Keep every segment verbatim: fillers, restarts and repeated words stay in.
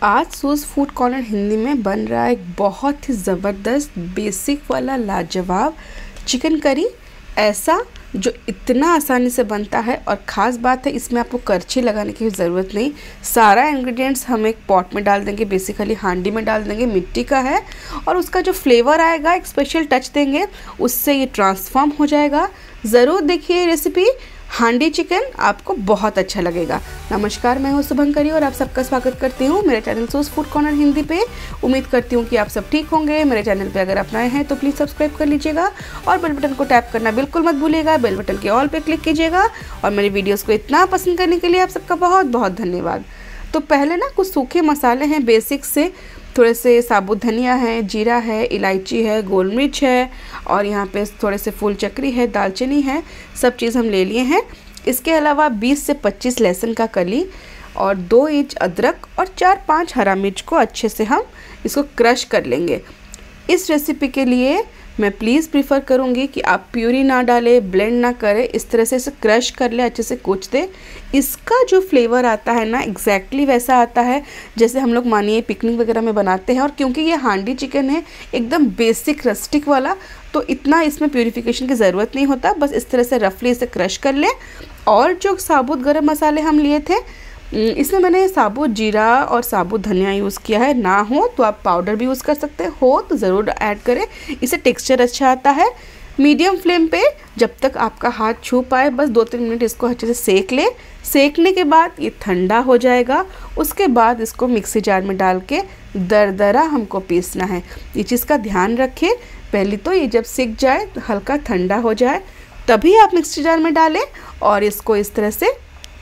आज shoes food corner Hindi में बन रहा है एक बहुत ही ज़बरदस्त बेसिक वाला लाजवाब चिकन करी, ऐसा जो इतना आसानी से बनता है। और ख़ास बात है इसमें आपको करछी लगाने की ज़रूरत नहीं। सारा इंग्रेडिएंट्स हम एक पॉट में डाल देंगे, बेसिकली हांडी में डाल देंगे, मिट्टी का है। और उसका जो फ्लेवर आएगा एक स्पेशल टच देंगे, उससे ये ट्रांसफॉर्म हो जाएगा। ज़रूर देखिए रेसिपी हांडी चिकन, आपको बहुत अच्छा लगेगा। नमस्कार, मैं हूँ शुभंकरी और आप सबका स्वागत करती हूँ मेरे channel Sue's food corner Hindi पे। उम्मीद करती हूँ कि आप सब ठीक होंगे। मेरे चैनल पे अगर आप नए हैं तो प्लीज़ सब्सक्राइब कर लीजिएगा और बेल बटन को टैप करना बिल्कुल मत भूलिएगा। बेल बटन के ऑल पे क्लिक कीजिएगा। और मेरी वीडियोज़ को इतना पसंद करने के लिए आप सबका बहुत बहुत धन्यवाद। तो पहले ना कुछ सूखे मसाले हैं बेसिक से, थोड़े से साबुत धनिया है, जीरा है, इलायची है, गोल मिर्च है और यहाँ पे थोड़े से फूल चक्री है, दालचीनी है, सब चीज़ हम ले लिए हैं। इसके अलावा बीस से पच्चीस लहसुन का कली और दो इंच अदरक और चार पाँच हरा मिर्च को अच्छे से हम इसको क्रश कर लेंगे। इस रेसिपी के लिए मैं प्लीज़ प्रीफर करूँगी कि आप प्यूरी ना डालें, ब्लेंड ना करें, इस तरह से इसे क्रश कर ले, अच्छे से कूच दे। इसका जो फ्लेवर आता है ना एग्जैक्टली वैसा आता है जैसे हम लोग मानिए पिकनिक वगैरह में बनाते हैं। और क्योंकि ये हांडी चिकन है एकदम बेसिक रस्टिक वाला, तो इतना इसमें प्यूरिफिकेशन की ज़रूरत नहीं होता। बस इस तरह से रफली इसे क्रश कर लें। और जो साबुत गरम मसाले हम लिए थे, इसमें मैंने साबुत जीरा और साबुत धनिया यूज़ किया है। ना हो तो आप पाउडर भी यूज़ कर सकते हो तो ज़रूर ऐड करें, इससे टेक्सचर अच्छा आता है। मीडियम फ्लेम पे जब तक आपका हाथ छू पाए बस दो तीन मिनट इसको अच्छे से सेक ले। सेकने के बाद ये ठंडा हो जाएगा। उसके बाद इसको मिक्सी जार में डाल के दरदरा हमको पीसना है। ये चीज़ का ध्यान रखें। पहले तो ये जब सीख जाए, हल्का ठंडा हो जाए, तभी आप मिक्सी जार में डालें और इसको इस तरह से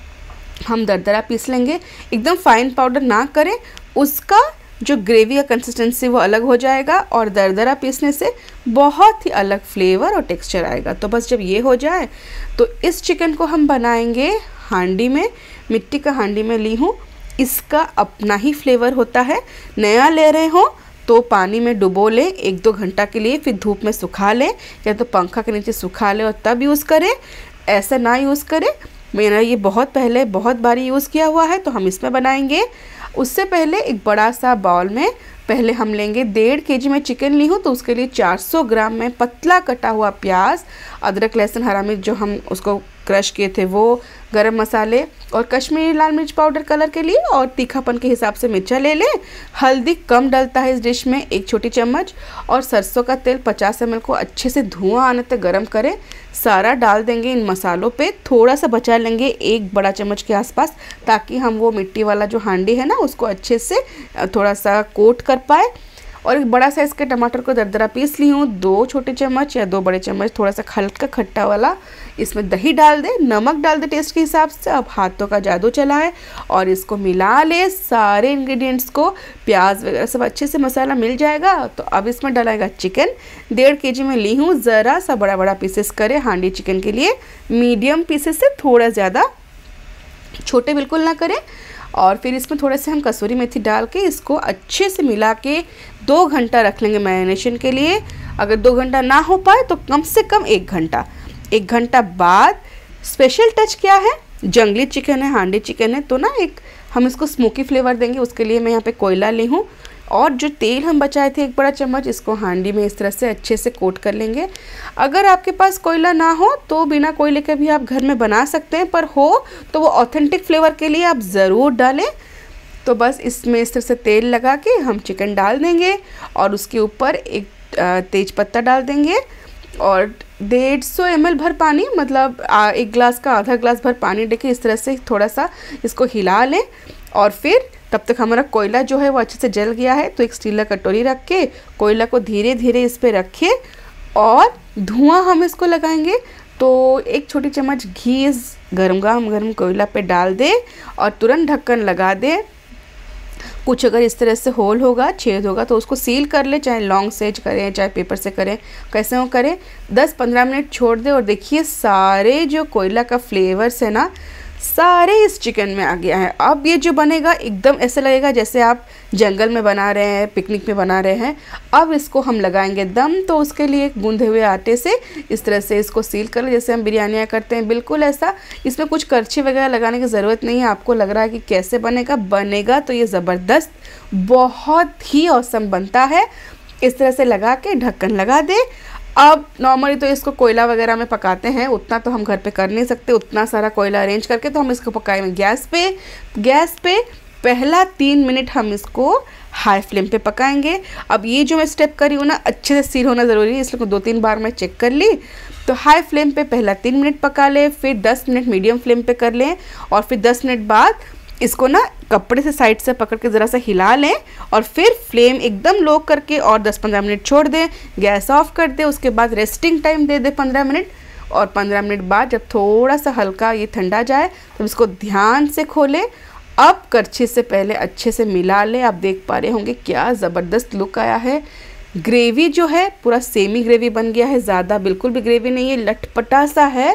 हम दरदरा पीस लेंगे। एकदम फाइन पाउडर ना करें, उसका जो ग्रेवी का कंसिस्टेंसी वो अलग हो जाएगा और दरदरा पीसने से बहुत ही अलग फ्लेवर और टेक्सचर आएगा। तो बस जब ये हो जाए तो इस चिकन को हम बनाएंगे हांडी में। मिट्टी का हांडी में ली हूँ, इसका अपना ही फ्लेवर होता है। नया ले रहे हो तो पानी में डुबो लें एक दो घंटा के लिए, फिर धूप में सुखा लें या तो पंखा के नीचे सुखा लें और तब यूज़ करें। ऐसा ना यूज़ करें। मेरा ये बहुत पहले बहुत बारी यूज़ किया हुआ है तो हम इसमें बनाएंगे। उससे पहले एक बड़ा सा बाउल में पहले हम लेंगे, डेढ़ के जी में चिकन ली हूँ तो उसके लिए चार सौ ग्राम में पतला कटा हुआ प्याज, अदरक लहसुन हरा मिर्च जो हम उसको क्रश किए थे वो, गरम मसाले और कश्मीरी लाल मिर्च पाउडर कलर के लिए, और तीखापन के हिसाब से मिर्चा ले लें। हल्दी कम डलता है इस डिश में, एक छोटी चम्मच। और सरसों का तेल पचास एम एल को अच्छे से धुआं आने तक गर्म करें। सारा डाल देंगे इन मसालों पे, थोड़ा सा बचा लेंगे एक बड़ा चम्मच के आसपास, ताकि हम वो मिट्टी वाला जो हांडी है ना उसको अच्छे से थोड़ा सा कोट कर पाए। और एक बड़ा साइज़ के टमाटर को दरदरा पीस ली हूँ, दो छोटे चम्मच या दो बड़े चम्मच, थोड़ा सा हल्का खट्टा वाला। इसमें दही डाल दे, नमक डाल दे टेस्ट के हिसाब से। अब हाथों का जादू चलाए और इसको मिला ले सारे इंग्रेडिएंट्स को, प्याज वगैरह सब अच्छे से मसाला मिल जाएगा। तो अब इसमें डालेगा चिकन। डेढ़ के जी में ली हूँ, ज़रा सा बड़ा बड़ा पीसेस करें हांडी चिकन के लिए। मीडियम पीसेस से थोड़ा ज़्यादा, छोटे बिल्कुल ना करें। और फिर इसमें थोड़े से हम कसूरी मेथी डाल के इसको अच्छे से मिला के दो घंटा रख लेंगे मैरिनेशन के लिए। अगर दो घंटा ना हो पाए तो कम से कम एक घंटा। एक घंटा बाद स्पेशल टच क्या है, जंगली चिकन है, हांडी चिकन है, तो ना एक हम इसको स्मोकी फ्लेवर देंगे। उसके लिए मैं यहाँ पे कोयला ली हूँ और जो तेल हम बचाए थे एक बड़ा चम्मच, इसको हांडी में इस तरह से अच्छे से कोट कर लेंगे। अगर आपके पास कोयला ना हो तो बिना कोयले के भी आप घर में बना सकते हैं, पर हो तो वो ऑथेंटिक फ्लेवर के लिए आप ज़रूर डालें। तो बस इसमें इस तरह से तेल लगा के हम चिकन डाल देंगे और उसके ऊपर एक तेज पत्ता डाल देंगे और डेढ़ सौ एम एल भर पानी, मतलब एक गिलास का आधा गिलास भर पानी देके इस तरह से थोड़ा सा इसको हिला लें। और फिर तब तक हमारा कोयला जो है वो अच्छे से जल गया है, तो एक स्टील का कटोरी रख के कोयला को धीरे धीरे इस पर रखें और धुआं हम इसको लगाएंगे। तो एक छोटी चम्मच घी इस गर्म गर्म गर्म कोयला पे डाल दे और तुरंत ढक्कन लगा दे। कुछ अगर इस तरह से होल होगा, छेद होगा, तो उसको सील कर ले, चाहे लॉन्ग सेज करें चाहे पेपर से करें, कैसे हो करें। दस पंद्रह मिनट छोड़ दे और देखिए सारे जो कोयला का फ्लेवर्स है ना सारे इस चिकन में आ गया है। अब ये जो बनेगा एकदम ऐसा लगेगा जैसे आप जंगल में बना रहे हैं, पिकनिक में बना रहे हैं। अब इसको हम लगाएंगे दम, तो उसके लिए गूंधे हुए आटे से इस तरह से इसको सील कर ले, जैसे हम बिरयानियाँ करते हैं, बिल्कुल ऐसा। इसमें कुछ करछी वगैरह लगाने की ज़रूरत नहीं है। आपको लग रहा है कि कैसे बनेगा, बनेगा तो ये ज़बरदस्त बहुत ही औसम बनता है। इस तरह से लगा के ढक्कन लगा दे। अब नॉर्मली तो इसको कोयला वगैरह में पकाते हैं, उतना तो हम घर पे कर नहीं सकते, उतना सारा कोयला अरेंज करके, तो हम इसको पकाएंगे गैस पे। गैस पे पहला तीन मिनट हम इसको हाई फ्लेम पे पकाएंगे। अब ये जो मैं स्टेप करी हूँ ना, अच्छे से सील होना ज़रूरी है, इसलिए दो तीन बार मैं चेक कर ली। तो हाई फ्लेम पे पहला तीन मिनट पका ले, फिर दस मिनट मीडियम फ्लेम पे कर लें, और फिर दस मिनट बाद इसको ना कपड़े से साइड से पकड़ के ज़रा सा हिला लें, और फिर फ्लेम एकदम लो करके और दस पंद्रह मिनट छोड़ दें, गैस ऑफ कर दें। उसके बाद रेस्टिंग टाइम दे दें पंद्रह मिनट, और पंद्रह मिनट बाद जब थोड़ा सा हल्का ये ठंडा जाए तो इसको ध्यान से खोलें। अब करछी से पहले अच्छे से मिला लें। आप देख पा रहे होंगे क्या ज़बरदस्त लुक आया है। ग्रेवी जो है पूरा सेमी ग्रेवी बन गया है, ज़्यादा बिल्कुल भी ग्रेवी नहीं है, लटपटा सा है।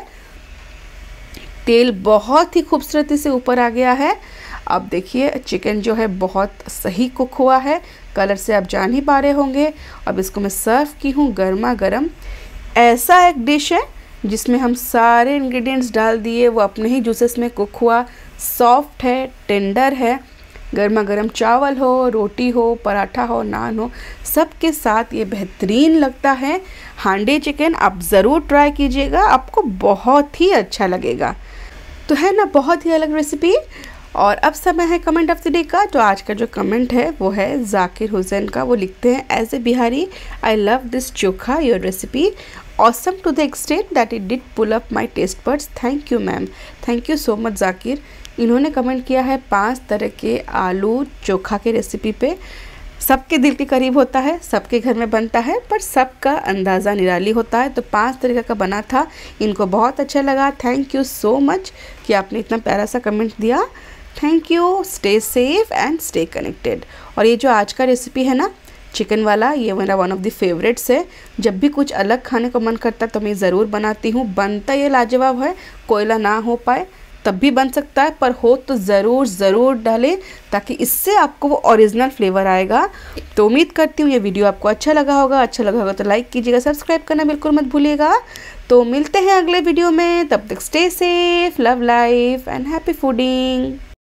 तेल बहुत ही खूबसूरती से ऊपर आ गया है। अब देखिए चिकन जो है बहुत सही कुक हुआ है, कलर से आप जान ही पा रहे होंगे। अब इसको मैं सर्व की हूँ गर्मा गर्म। ऐसा एक डिश है जिसमें हम सारे इंग्रेडिएंट्स डाल दिए, वो अपने ही जूसेस में कुक हुआ, सॉफ्ट है, टेंडर है। गर्मा गर्म चावल हो, रोटी हो, पराठा हो, नान हो, सब के साथ ये बेहतरीन लगता है। हांडी चिकन आप ज़रूर ट्राई कीजिएगा, आपको बहुत ही अच्छा लगेगा। तो है ना बहुत ही अलग रेसिपी। और अब समय है कमेंट ऑफ द डे का। तो आज का जो कमेंट है वो है जाकिर हुसैन का। वो लिखते हैं, as a Bihari I love this chokha your recipe awesome to the extent that it did pull up my taste buds. Thank you ma'am, thank you so much Zakir. इन्होंने कमेंट किया है पांच तरह के आलू चोखा के रेसिपी पे। सबके दिल के करीब होता है, सबके घर में बनता है, पर सबका अंदाज़ा निराली होता है। तो पांच तरीक़े का बना था, इनको बहुत अच्छा लगा। थैंक यू सो मच कि आपने इतना प्यारा सा कमेंट दिया। Thank you, stay safe and stay connected. और ये जो आज का रेसिपी है ना चिकन वाला, ये मेरा वन ऑफ द फेवरेट्स है। जब भी कुछ अलग खाने को मन करता है तो मैं ज़रूर बनाती हूँ। बनता ये लाजवाब है, कोयला ना हो पाए तब भी बन सकता है, पर हो तो ज़रूर ज़रूर डालें, ताकि इससे आपको वो ओरिजिनल फ्लेवर आएगा। तो उम्मीद करती हूँ ये वीडियो आपको अच्छा लगा होगा। अच्छा लगा होगा तो लाइक कीजिएगा, सब्सक्राइब करना बिल्कुल मत भूलिएगा। तो मिलते हैं अगले वीडियो में, तब तक stay safe, love life and happy fooding.